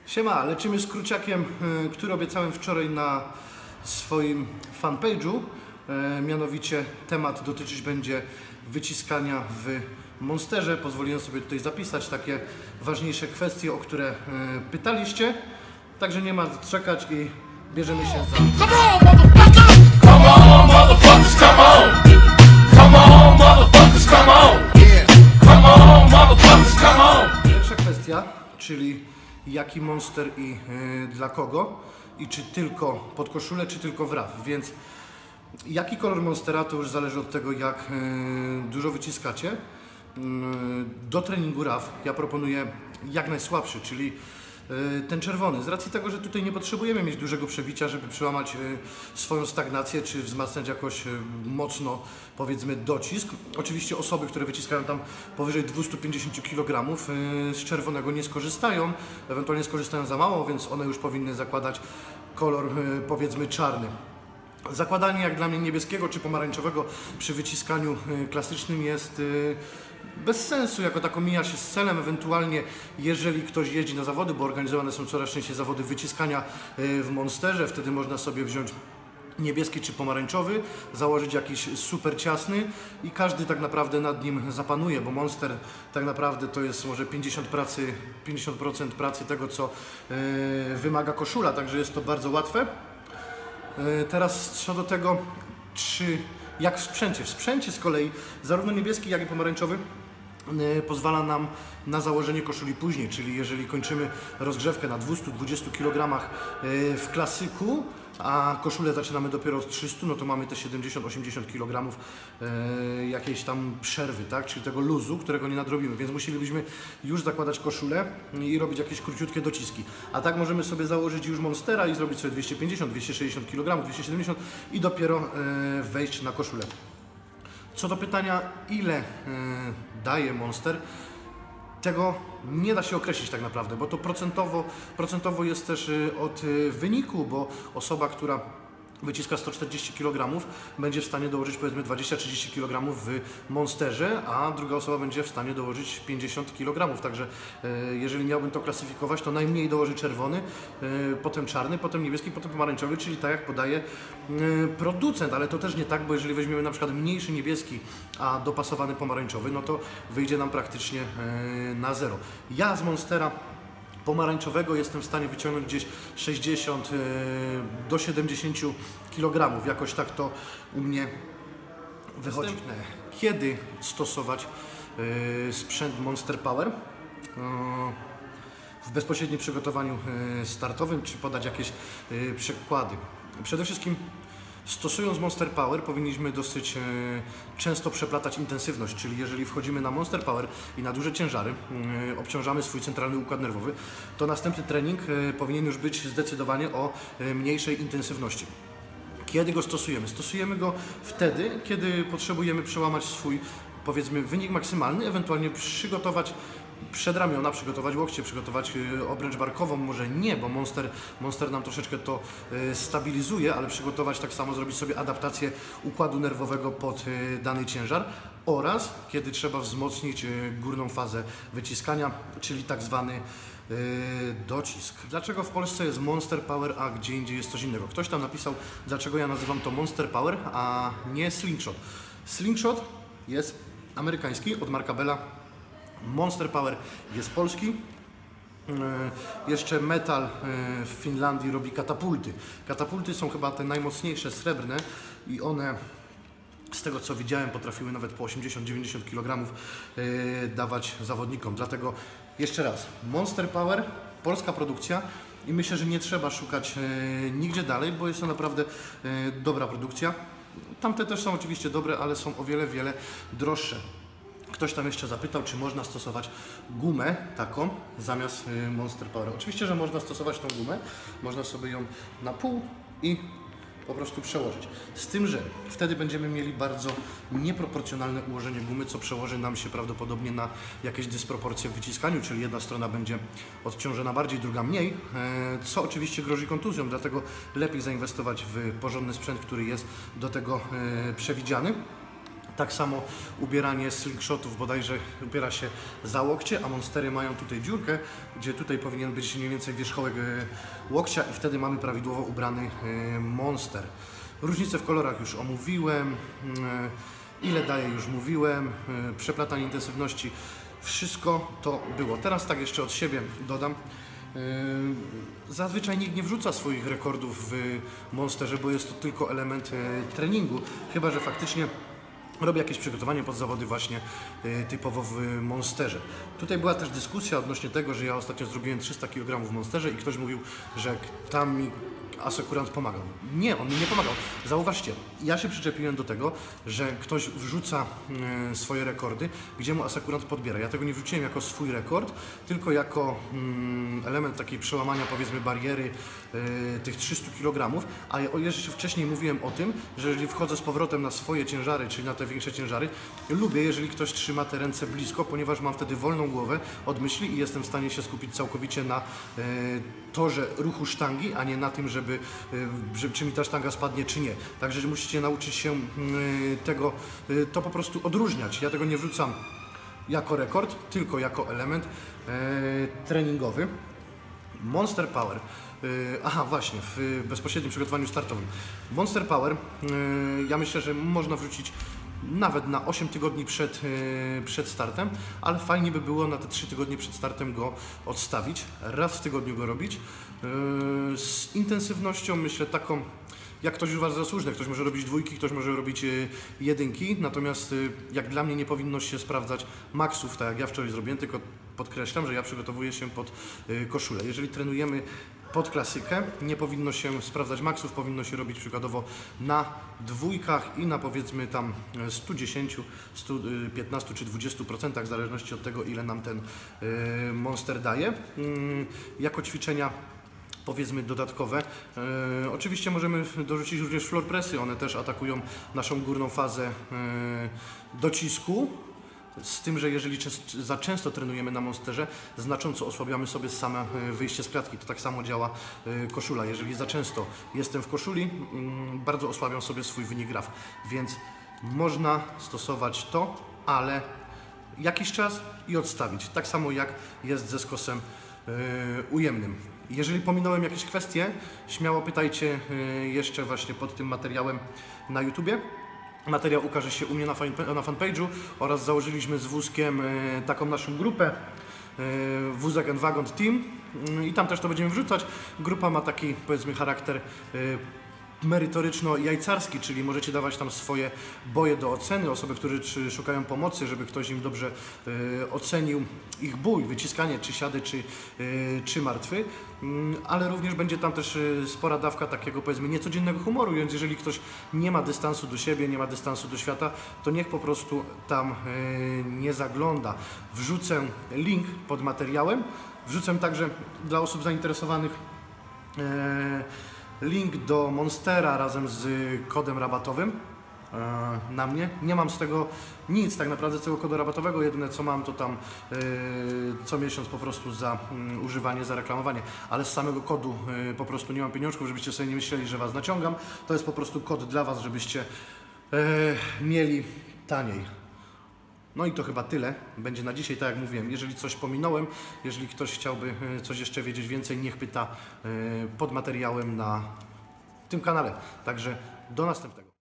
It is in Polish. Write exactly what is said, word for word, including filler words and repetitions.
Siema, lecimy z kruciakiem, który obiecałem wczoraj na swoim fanpage'u. Mianowicie temat dotyczyć będzie wyciskania w Monsterze. Pozwoliłem sobie tutaj zapisać takie ważniejsze kwestie, o które pytaliście. Także nie ma co czekać i bierzemy się za... Come on, motherfuckers, come on! Come on, motherfuckers, come on! Come on, motherfuckers, come on! Pierwsza kwestia, czyli jaki monster i yy, dla kogo, i czy tylko pod koszulę, czy tylko w raf. Więc jaki kolor monstera, to już zależy od tego, jak yy, dużo wyciskacie. Yy, do treningu raf ja proponuję jak najsłabszy, czyli yy, ten czerwony. Z racji tego, że tutaj nie potrzebujemy mieć dużego przebicia, żeby przełamać yy, swoją stagnację, czy wzmacniać jakoś yy, mocno, powiedzmy, docisk. Oczywiście osoby, które wyciskają tam powyżej dwieście pięćdziesiąt kilogramów yy, z czerwonego nie skorzystają, ewentualnie skorzystają za mało, więc one już powinny zakładać kolor yy, powiedzmy czarny. Zakładanie jak dla mnie niebieskiego czy pomarańczowego przy wyciskaniu yy, klasycznym jest yy, bez sensu, jako tako mija się z celem. Ewentualnie jeżeli ktoś jeździ na zawody, bo organizowane są coraz częściej zawody wyciskania yy, w Monsterze, wtedy można sobie wziąć niebieski czy pomarańczowy, założyć jakiś super ciasny i każdy tak naprawdę nad nim zapanuje, bo Monster tak naprawdę to jest może pięćdziesiąt procent pracy, pięćdziesiąt procent pracy tego, co yy, wymaga koszula, także jest to bardzo łatwe. Yy, teraz co do tego, czy jak w sprzęcie. W sprzęcie z kolei zarówno niebieski, jak i pomarańczowy yy, pozwala nam na założenie koszuli później, czyli jeżeli kończymy rozgrzewkę na dwieście dwadzieścia kilogramach yy, w klasyku, a koszulę zaczynamy dopiero od trzystu, no to mamy te siedemdziesiąt osiemdziesiąt kilogramów yy, jakiejś tam przerwy, tak? Czyli tego luzu, którego nie nadrobimy, więc musielibyśmy już zakładać koszulę i robić jakieś króciutkie dociski. A tak możemy sobie założyć już Monstera i zrobić sobie dwieście pięćdziesiąt dwieście sześćdziesiąt kilogramów, dwieście siedemdziesiąt i dopiero yy, wejść na koszulę. Co do pytania, ile yy, daje Monster, tego nie da się określić tak naprawdę, bo to procentowo, procentowo jest też od wyniku, bo osoba, która wyciska sto czterdzieści kilogramów, będzie w stanie dołożyć powiedzmy dwadzieścia trzydzieści kilogramów w Monsterze, a druga osoba będzie w stanie dołożyć pięćdziesiąt kilogramów. Także e, jeżeli miałbym to klasyfikować, to najmniej dołoży czerwony, e, potem czarny, potem niebieski, potem pomarańczowy, czyli tak jak podaje e, producent, ale to też nie tak, bo jeżeli weźmiemy na przykład mniejszy niebieski, a dopasowany pomarańczowy, no to wyjdzie nam praktycznie e, na zero. Ja z Monstera pomarańczowego jestem w stanie wyciągnąć gdzieś sześćdziesiąt do siedemdziesięciu kilogramów. Jakoś tak to u mnie wychodzi. Kiedy stosować sprzęt Monster Power? W bezpośrednim przygotowaniu startowym, czy podać jakieś przykłady? Przede wszystkim stosując Monster Power powinniśmy dosyć e, często przeplatać intensywność, czyli jeżeli wchodzimy na Monster Power i na duże ciężary, e, obciążamy swój centralny układ nerwowy, to następny trening e, powinien już być zdecydowanie o e, mniejszej intensywności. Kiedy go stosujemy? Stosujemy go wtedy, kiedy potrzebujemy przełamać swój, powiedzmy, wynik maksymalny, ewentualnie przygotować przedramiona, przygotować łokcie, przygotować y, obręcz barkową, może nie, bo Monster, Monster nam troszeczkę to y, stabilizuje, ale przygotować tak samo, zrobić sobie adaptację układu nerwowego pod y, dany ciężar oraz kiedy trzeba wzmocnić y, górną fazę wyciskania, czyli tak zwany y, docisk. Dlaczego w Polsce jest Monster Power, a gdzie indziej jest coś innego? Ktoś tam napisał, dlaczego ja nazywam to Monster Power, a nie Slingshot. Slingshot jest amerykański, od Marka Bella. Monster Power jest polski. Yy, jeszcze Metal yy, w Finlandii robi katapulty. Katapulty są chyba te najmocniejsze, srebrne i one, z tego co widziałem, potrafiły nawet po osiemdziesiąt do dziewięćdziesięciu kilogramów yy, dawać zawodnikom. Dlatego jeszcze raz, Monster Power, polska produkcja i myślę, że nie trzeba szukać yy, nigdzie dalej, bo jest to naprawdę yy, dobra produkcja. Tamte też są oczywiście dobre, ale są o wiele, wiele droższe. Ktoś tam jeszcze zapytał, czy można stosować gumę taką zamiast Monster Power. Oczywiście, że można stosować tą gumę, można sobie ją na pół i po prostu przełożyć. Z tym, że wtedy będziemy mieli bardzo nieproporcjonalne ułożenie gumy, co przełoży nam się prawdopodobnie na jakieś dysproporcje w wyciskaniu, czyli jedna strona będzie odciążona bardziej, druga mniej, co oczywiście grozi kontuzją, dlatego lepiej zainwestować w porządny sprzęt, który jest do tego przewidziany. Tak samo ubieranie slingshotów bodajże ubiera się za łokcie, a monstery mają tutaj dziurkę, gdzie tutaj powinien być mniej więcej wierzchołek łokcia i wtedy mamy prawidłowo ubrany monster. Różnice w kolorach już omówiłem, ile daje już mówiłem, przeplatanie intensywności, wszystko to było. Teraz tak jeszcze od siebie dodam. Zazwyczaj nikt nie wrzuca swoich rekordów w monsterze, bo jest to tylko element treningu, chyba że faktycznie robię jakieś przygotowanie pod zawody właśnie y, typowo w monsterze. Tutaj była też dyskusja odnośnie tego, że ja ostatnio zrobiłem trzysta kilogramów w monsterze i ktoś mówił, że tam mi asekurant pomagał. Nie, on mi nie pomagał. Zauważcie, ja się przyczepiłem do tego, że ktoś wrzuca y, swoje rekordy, gdzie mu asekurant podbiera. Ja tego nie wrzuciłem jako swój rekord, tylko jako y, element takiej przełamania, powiedzmy, bariery y, tych trzystu kilogramów, a ja jeszcze wcześniej mówiłem o tym, że jeżeli wchodzę z powrotem na swoje ciężary, czyli na te większe ciężary, lubię, jeżeli ktoś trzyma te ręce blisko, ponieważ mam wtedy wolną głowę od myśli i jestem w stanie się skupić całkowicie na y, torze ruchu sztangi, a nie na tym, żeby, y, żeby czy mi ta sztanga spadnie, czy nie. Także musicie nauczyć się y, tego, y, to po prostu odróżniać. Ja tego nie wrzucam jako rekord, tylko jako element y, treningowy. Monster Power. Y, aha, właśnie, w bezpośrednim przygotowaniu startowym. Monster Power, y, ja myślę, że można wrzucić nawet na osiem tygodni przed, yy, przed startem, ale fajnie by było na te trzy tygodnie przed startem go odstawić, raz w tygodniu go robić, yy, z intensywnością, myślę, taką, jak ktoś uważa za słuszne, ktoś może robić dwójki, ktoś może robić yy, jedynki, natomiast yy, jak dla mnie nie powinno się sprawdzać maksów, tak jak ja wczoraj zrobiłem, tylko podkreślam, że ja przygotowuję się pod yy, koszulę. Jeżeli trenujemy pod klasykę, nie powinno się sprawdzać maksów, powinno się robić przykładowo na dwójkach i na, powiedzmy, tam sto dziesięć, sto piętnaście czy dwadzieścia procent, w zależności od tego, ile nam ten y, monster daje. Y, jako ćwiczenia, powiedzmy, dodatkowe. Y, oczywiście możemy dorzucić również floor pressy, one też atakują naszą górną fazę y, docisku. Z tym, że jeżeli za często trenujemy na monsterze, znacząco osłabiamy sobie same wyjście z klatki. To tak samo działa koszula. Jeżeli za często jestem w koszuli, bardzo osłabiam sobie swój wynik graf. Więc można stosować to, ale jakiś czas i odstawić. Tak samo jak jest ze skosem ujemnym. Jeżeli pominąłem jakieś kwestie, śmiało pytajcie jeszcze właśnie pod tym materiałem na YouTubie. Materiał ukaże się u mnie na, fan, na fanpage'u oraz założyliśmy z wózkiem y, taką naszą grupę y, Wózek and Wagon Team y, i tam też to będziemy wrzucać. Grupa ma taki, powiedzmy, charakter y, merytoryczno-jajcarski, czyli możecie dawać tam swoje boje do oceny, osoby, które czy szukają pomocy, żeby ktoś im dobrze y, ocenił ich bój, wyciskanie, czy siady, czy, y, czy martwy, y, ale również będzie tam też y, spora dawka takiego, powiedzmy, niecodziennego humoru, więc jeżeli ktoś nie ma dystansu do siebie, nie ma dystansu do świata, to niech po prostu tam y, nie zagląda. Wrzucę link pod materiałem, wrzucę także dla osób zainteresowanych y, link do Monstera razem z kodem rabatowym e, na mnie. Nie mam z tego nic tak naprawdę, z tego kodu rabatowego. Jedyne co mam, to tam e, co miesiąc po prostu za um, używanie, za reklamowanie. Ale z samego kodu e, po prostu nie mam pieniążków, żebyście sobie nie myśleli, że Was naciągam. To jest po prostu kod dla Was, żebyście e, mieli taniej. No i to chyba tyle będzie na dzisiaj, tak jak mówiłem. Jeżeli coś pominąłem, jeżeli ktoś chciałby coś jeszcze wiedzieć więcej, niech pyta pod materiałem na tym kanale. Także do następnego.